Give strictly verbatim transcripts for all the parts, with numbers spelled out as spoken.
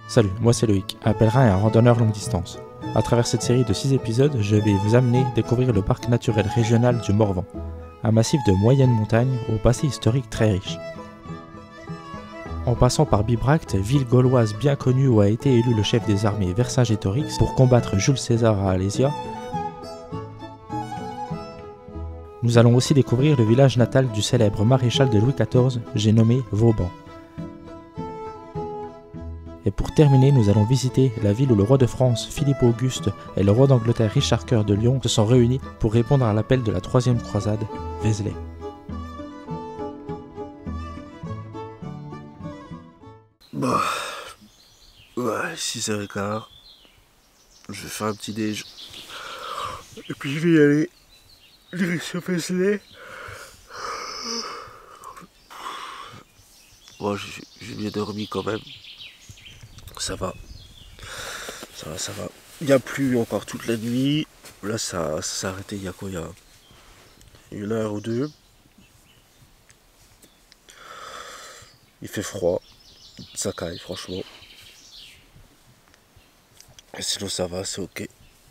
Salut, moi c'est Loïc, un pèlerin et un randonneur longue distance. À travers cette série de six épisodes, je vais vous amener découvrir le parc naturel régional du Morvan, un massif de moyenne montagne au passé historique très riche. En passant par Bibracte, ville gauloise bien connue où a été élu le chef des armées Vercingétorix pour combattre Jules César à Alésia, nous allons aussi découvrir le village natal du célèbre maréchal de Louis quatorze, j'ai nommé Vauban. Et pour terminer, nous allons visiter la ville où le roi de France, Philippe Auguste, et le roi d'Angleterre, Richard Cœur de Lion, se sont réunis pour répondre à l'appel de la troisième croisade, Vézelay. Bon, ouais, six heures quinze, je vais faire un petit déj, et puis je vais y aller, direction Vézelay. Bon, j'ai bien dormi quand même, ça va, ça va, ça va. Il n'y a plu encore toute la nuit, là ça, ça s'est arrêté il y a quoi, il y a une heure ou deux. Il fait froid, ça caille franchement. Et sinon ça va, c'est ok.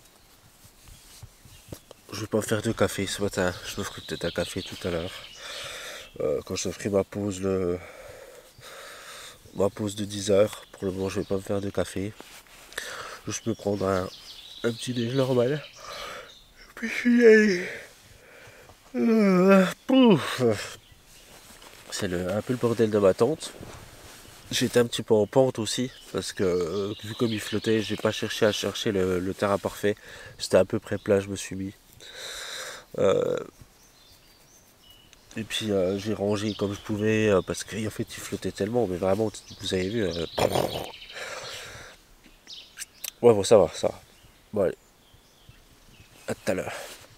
Je vais pas faire de café ce matin, je me ferai peut-être un café tout à l'heure. Euh, quand je ferai ma pause le... ma pause de dix heures. Pour le moment je vais pas me faire de café. Je peux prendre un, un petit déj normal. Et puis je suis allé. Euh, pouf. C'est le, un peu le bordel de ma tente. J'étais un petit peu en pente aussi, parce que euh, vu comme il flottait, j'ai pas cherché à chercher le, le terrain parfait. C'était à peu près plat, je me suis mis. Euh, et puis euh, j'ai rangé comme je pouvais, euh, parce qu'en fait il flottait tellement, mais vraiment, vous avez vu. Euh... Ouais, bon, ça va, ça va. Bon, allez. À tout à l'heure.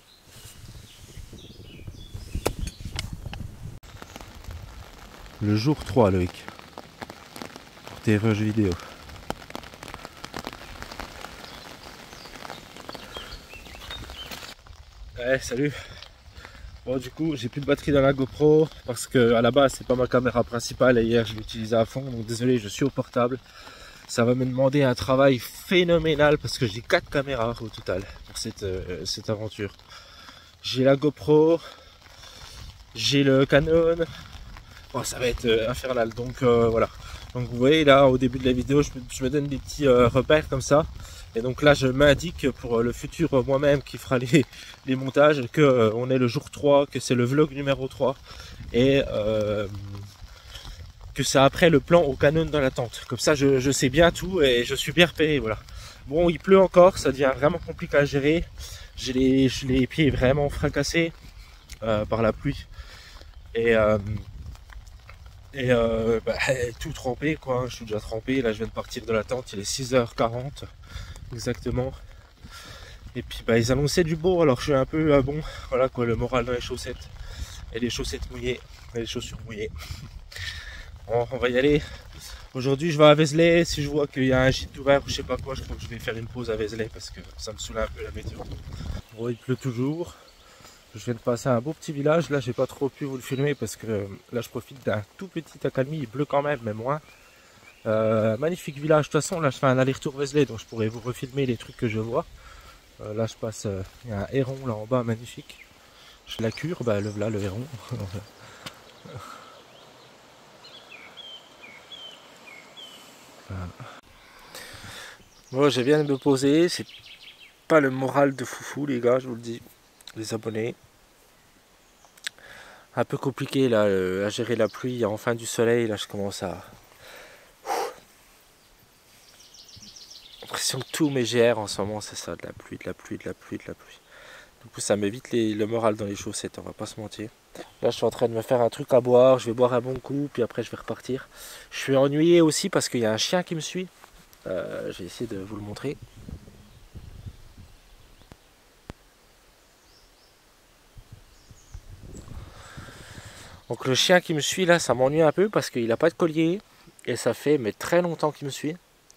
Le jour trois, Loïc. Pour tes rushs vidéo. Ouais, salut. Bon, du coup, j'ai plus de batterie dans la GoPro parce que à la base, c'est pas ma caméra principale et hier, je l'utilisais à fond. Donc, désolé, je suis au portable. Ça va me demander un travail phénoménal parce que j'ai quatre caméras au total pour cette, euh, cette aventure. J'ai la GoPro, j'ai le Canon. Bon, ça va être euh, infernal. Donc, euh, voilà. Donc, vous voyez là, au début de la vidéo, je me, je me donne des petits euh, repères comme ça. Et donc là, je m'indique pour le futur moi-même qui fera les, les montages que euh, on est le jour trois, que c'est le vlog numéro trois et euh, que c'est après le plan au Canon dans la tente. Comme ça, je, je sais bien tout et je suis bien repéré. Voilà. Bon, il pleut encore, ça devient vraiment compliqué à gérer. J'ai les, les pieds vraiment fracassés euh, par la pluie et, euh, et euh, bah, tout trempé quoi. Je suis déjà trempé. Là, je viens de partir de la tente. Il est six heures quarante. Exactement. Et puis bah ils annonçaient du beau, alors je suis un peu ah bon, voilà quoi, le moral dans les chaussettes. Et les chaussettes mouillées, et les chaussures mouillées. Bon, on va y aller. Aujourd'hui je vais à Vézelay, si je vois qu'il y a un gîte ouvert ou je sais pas quoi, je crois que je vais faire une pause à Vézelay parce que ça me saoule un peu la météo. Bon, il pleut toujours. Je viens de passer un beau petit village, là j'ai pas trop pu vous le filmer parce que là je profite d'un tout petit accalmie, il pleut quand même, mais moins. Euh, magnifique village, de toute façon là je fais un aller-retour Vézelay donc je pourrais vous refilmer les trucs que je vois. Euh, là je passe, il euh, y a un héron là en bas magnifique. Je la cure, bah le voilà le héron. Voilà. Bon, je viens de me poser, c'est pas le moral de foufou les gars, je vous le dis, les abonnés. Un peu compliqué là euh, à gérer la pluie, il y a enfin du soleil, là je commence à... L'impression que tous mes G R en ce moment c'est ça, de la pluie, de la pluie, de la pluie, de la pluie. Du coup ça m'évite les, le moral dans les chaussettes, on va pas se mentir. Là je suis en train de me faire un truc à boire, je vais boire un bon coup, puis après je vais repartir. Je suis ennuyé aussi parce qu'il y a un chien qui me suit. Euh, je vais essayer de vous le montrer. Donc le chien qui me suit là, ça m'ennuie un peu parce qu'il n'a pas de collier. Et ça fait mais très longtemps qu'il me suit.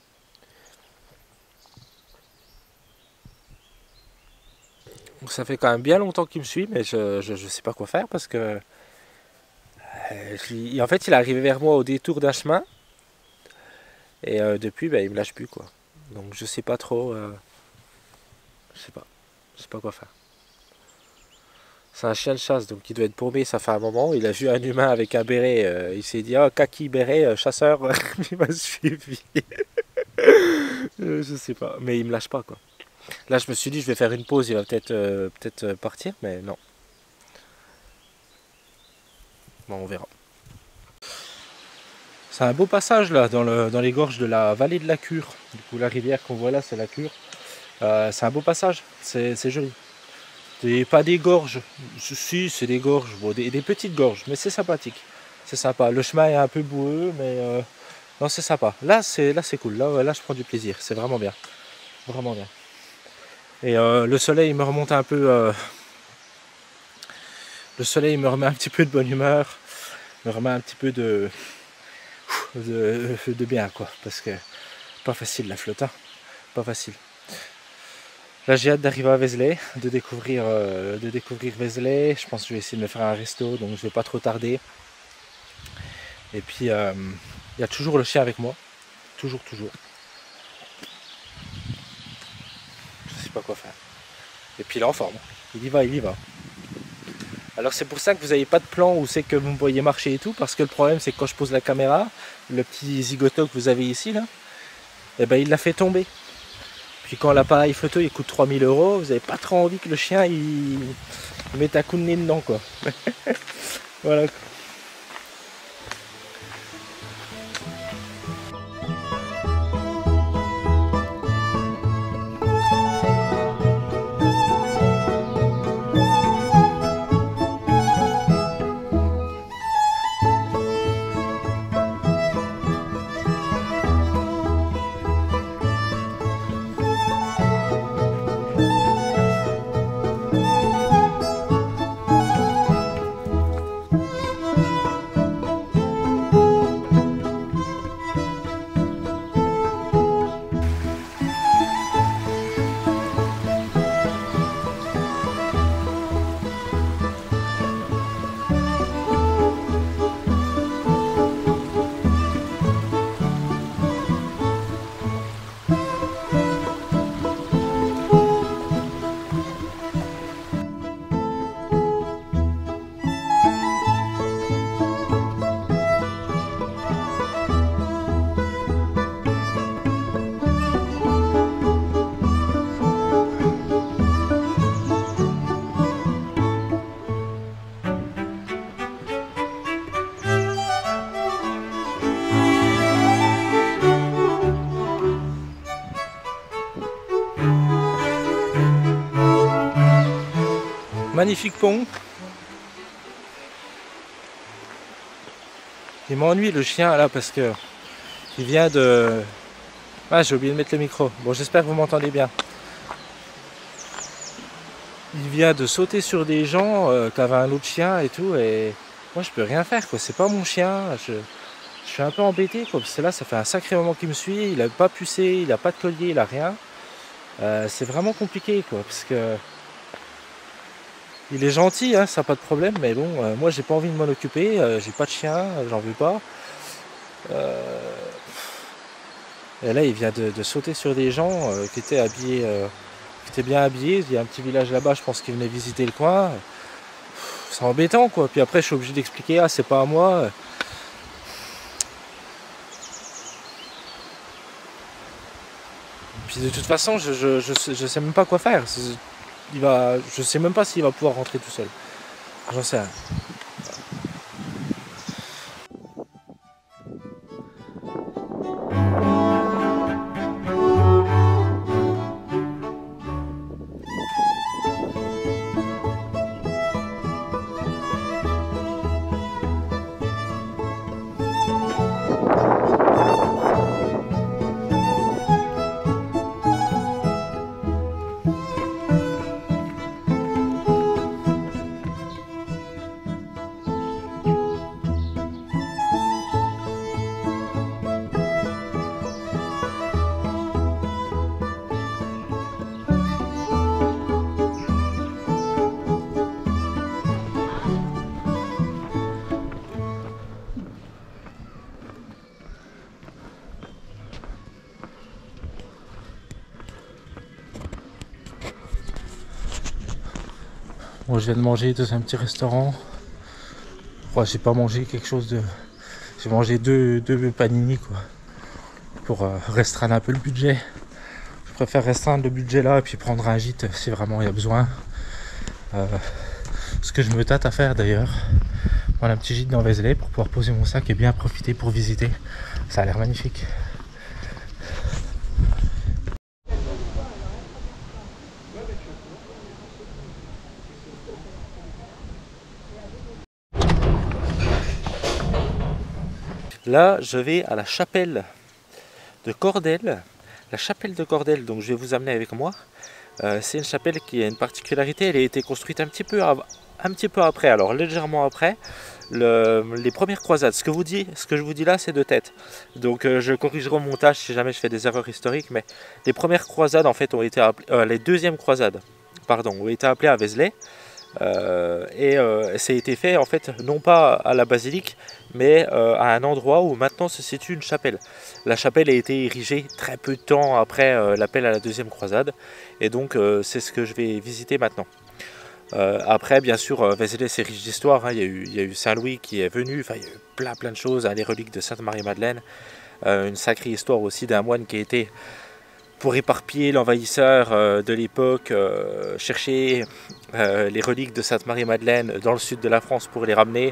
Donc ça fait quand même bien longtemps qu'il me suit, mais je, je, je sais pas quoi faire parce que euh, je, en fait il est arrivé vers moi au détour d'un chemin Et euh, depuis, bah, il me lâche plus quoi. Donc je sais pas trop. Euh, je sais pas. Je sais pas quoi faire. C'est un chien de chasse, donc il doit être paumé, ça fait un moment. Il a vu un humain avec un béret, euh, il s'est dit oh kaki béret, euh, chasseur, il m'a suivi. euh, je sais pas, mais il me lâche pas quoi. Là je me suis dit je vais faire une pause, il va peut-être euh, peut-être partir, mais non. Bon, on verra. C'est un beau passage là dans, le, dans les gorges de la vallée de la Cure. Du coup la rivière qu'on voit là c'est la Cure. Euh, c'est un beau passage, c'est joli. C'est pas des gorges, si c'est des gorges, bon, des, des petites gorges, mais c'est sympathique. C'est sympa. Le chemin est un peu boueux, mais euh, non c'est sympa. Là c'est là c'est cool, là, là je prends du plaisir, c'est vraiment bien. Vraiment bien. Et euh, le soleil me remonte un peu. Euh, le soleil me remet un petit peu de bonne humeur, me remet un petit peu de. De, de bien quoi, parce que pas facile la flotte, hein. Pas facile. Là j'ai hâte d'arriver à Vézelay, de découvrir, euh, de découvrir Vézelay. Je pense que je vais essayer de me faire un resto, donc je vais pas trop tarder. Et puis il euh, y a toujours le chien avec moi, toujours toujours. Je sais pas quoi faire. Et puis il est en forme, il y va, il y va. Alors c'est pour ça que vous n'avez pas de plan où c'est que vous me voyez marcher et tout, parce que le problème c'est que quand je pose la caméra, le petit zigoto que vous avez ici là, et ben il l'a fait tomber. Puis quand l'appareil photo il coûte trois mille euros, vous n'avez pas trop envie que le chien il, il mette un coup de nez dedans quoi. Voilà. Magnifique pont. Il m'ennuie le chien là parce que il vient de... Ah j'ai oublié de mettre le micro. Bon j'espère que vous m'entendez bien. Il vient de sauter sur des gens euh, qui avaient un autre chien et tout et moi je peux rien faire quoi. C'est pas mon chien. Je, je suis un peu embêté quoi. Parce que là ça fait un sacré moment qu'il me suit. Il a pas pucé, il a pas de collier, il a rien. Euh, c'est vraiment compliqué quoi parce que il est gentil, hein, ça n'a pas de problème, mais bon, euh, moi j'ai pas envie de m'en occuper, euh, j'ai pas de chien, j'en veux pas. Euh... Et là il vient de, de sauter sur des gens euh, qui étaient habillés, euh, qui étaient bien habillés. Il y a un petit village là-bas, je pense qu'ils venaient visiter le coin. C'est embêtant quoi. Puis après je suis obligé d'expliquer, ah c'est pas à moi. Puis de toute façon je, je, je, sais, je sais même pas quoi faire. Il va, je sais même pas s'il va pouvoir rentrer tout seul. J'en sais rien. Bon, je viens de manger dans un petit restaurant. Ouais, j'ai pas mangé quelque chose de... J'ai mangé deux, deux panini quoi. Pour euh, restreindre un peu le budget. Je préfère restreindre le budget là et puis prendre un gîte si vraiment il y a besoin. Euh, ce que je me tâte à faire d'ailleurs. Prendre un petit gîte dans Vézelay pour pouvoir poser mon sac et bien profiter pour visiter. Ça a l'air magnifique. Là, je vais à la chapelle de Cordel. La chapelle de Cordel, donc je vais vous amener avec moi. Euh, c'est une chapelle qui a une particularité, elle a été construite un petit peu, un petit peu après, alors légèrement après le, les premières croisades. Ce que, vous dis, ce que je vous dis là, c'est de tête. Donc euh, je corrigerai au montage si jamais je fais des erreurs historiques, mais les premières croisades en fait ont été appelées, euh, les deuxièmes croisades, pardon, ont été appelées à Vézelay. Euh, et euh, ça a été fait en fait non pas à la basilique mais euh, à un endroit où maintenant se situe une chapelle. La chapelle a été érigée très peu de temps après euh, l'appel à la deuxième croisade et donc euh, c'est ce que je vais visiter maintenant. Euh, après bien sûr euh, Vézelay c'est riche d'histoire, hein. il, il y a eu Saint-Louis qui est venu, enfin il y a eu plein plein de choses, hein, les reliques de Sainte-Marie-Madeleine, euh, une sacrée histoire aussi d'un moine qui a été pour éparpiller l'envahisseur euh, de l'époque, euh, chercher euh, les reliques de Sainte-Marie-Madeleine dans le sud de la France pour les ramener.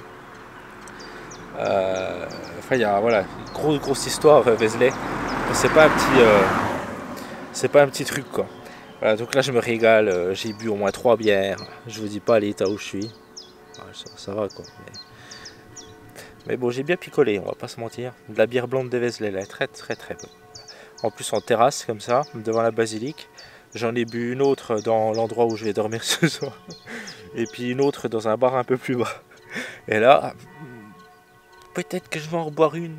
Euh, enfin, il y a voilà, une grosse, grosse histoire, euh, Vézelay. C'est pas un petit, euh, c'est pas un petit truc quoi. Voilà, donc là, je me régale. Euh, J'ai bu au moins trois bières. Je vous dis pas l'état où je suis. Ouais, ça, ça va quoi. Mais, mais bon, j'ai bien picolé, on va pas se mentir. De la bière blonde de Vézelay, elle est très, très, très bonne. En plus en terrasse comme ça, devant la basilique. J'en ai bu une autre dans l'endroit où je vais dormir ce soir. Et puis une autre dans un bar un peu plus bas. Et là, peut-être que je vais en reboire une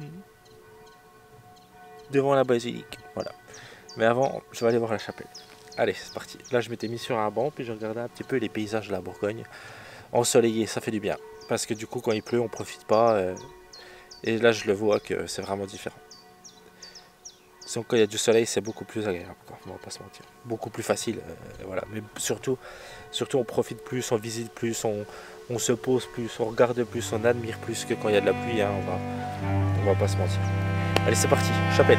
devant la basilique. Voilà. Mais avant, je vais aller voir la chapelle. Allez, c'est parti. Là, je m'étais mis sur un banc, puis je regardais un petit peu les paysages de la Bourgogne. Ensoleillé, ça fait du bien. Parce que du coup, quand il pleut, on profite pas. Euh, et là, je le vois que c'est vraiment différent. Donc quand il y a du soleil, c'est beaucoup plus agréable, quoi. On va pas se mentir. Beaucoup plus facile, euh, voilà. Mais surtout, surtout, on profite plus, on visite plus, on, on se pose plus, on regarde plus, on admire plus que quand il y a de la pluie, hein. On va, on va pas se mentir. Allez, c'est parti, chapelle.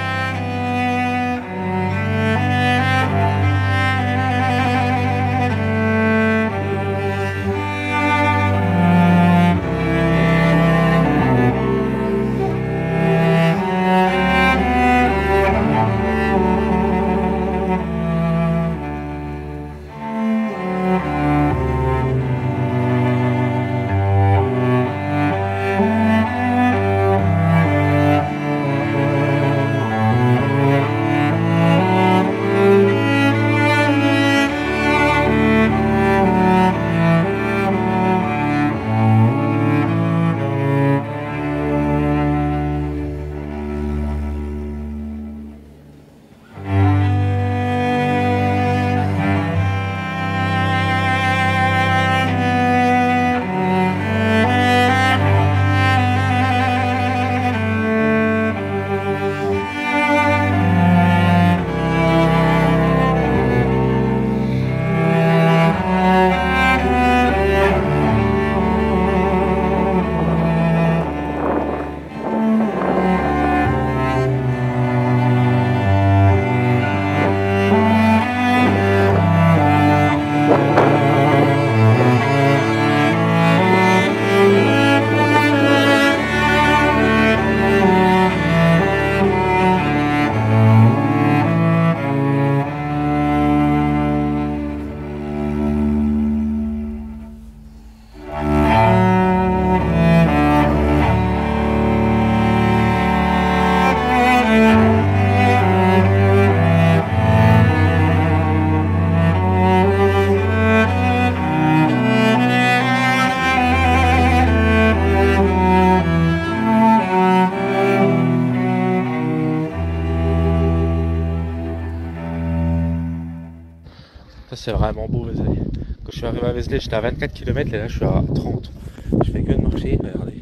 Ça c'est vraiment beau Vézelay. Quand je suis arrivé à Vézelay, j'étais à vingt-quatre kilomètres et là je suis à trente. Je fais que de marcher, regardez.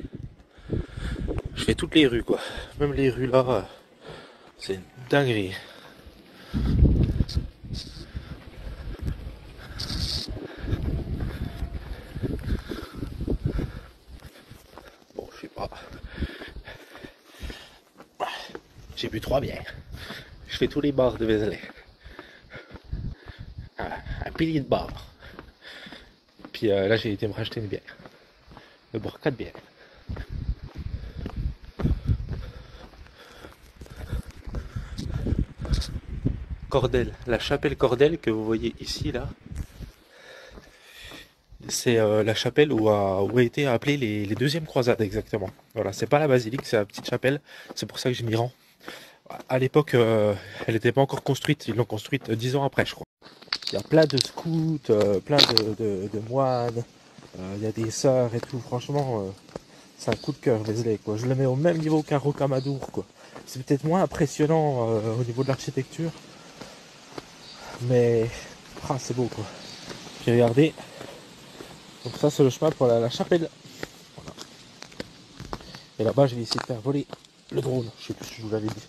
Je fais toutes les rues quoi. Même les rues là, c'est une dinguerie. trois bières. Je fais tous les bars de Vézelay. Un, un pilier de bar. Puis euh, là j'ai été me racheter une bière. Je vais boire quatre bières. Cordel, la chapelle Cordel que vous voyez ici là. C'est euh, la chapelle où a, où a été appelée les, les deuxièmes croisades exactement. Voilà, c'est pas la basilique, c'est la petite chapelle. C'est pour ça que je m'y rends. À l'époque, euh, elle n'était pas encore construite. Ils l'ont construite dix ans après, je crois. Il y a plein de scouts, euh, plein de, de, de moines. Euh, il y a des sœurs et tout. Franchement, euh, c'est un coup de cœur, Vézelay, quoi. Je le mets au même niveau qu'un Rocamadour, quoi. C'est peut-être moins impressionnant euh, au niveau de l'architecture, mais ah, c'est beau, quoi. Puis regardez. Donc ça c'est le chemin pour la, la chapelle. Voilà. Et là-bas je vais essayer de faire voler le drone. Je sais plus si je vous l'avais dit.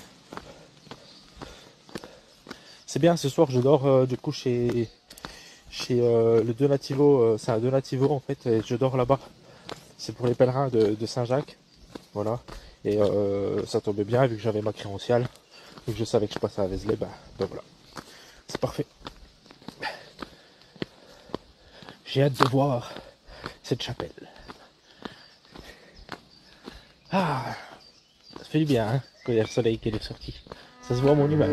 C'est bien, ce soir je dors euh, du coup chez, chez euh, le Donativo. Euh, c'est un Donativo en fait. Et je dors là-bas. C'est pour les pèlerins de, de Saint-Jacques. Voilà. Et euh, ça tombait bien vu que j'avais ma crédentiale. Et que je savais que je passais à Vézelay. Ben, ben voilà. C'est parfait. J'ai hâte de voir cette chapelle. Ah, ça fait du bien hein, quand il y a le soleil qui est sorti. Ça se voit à mon image.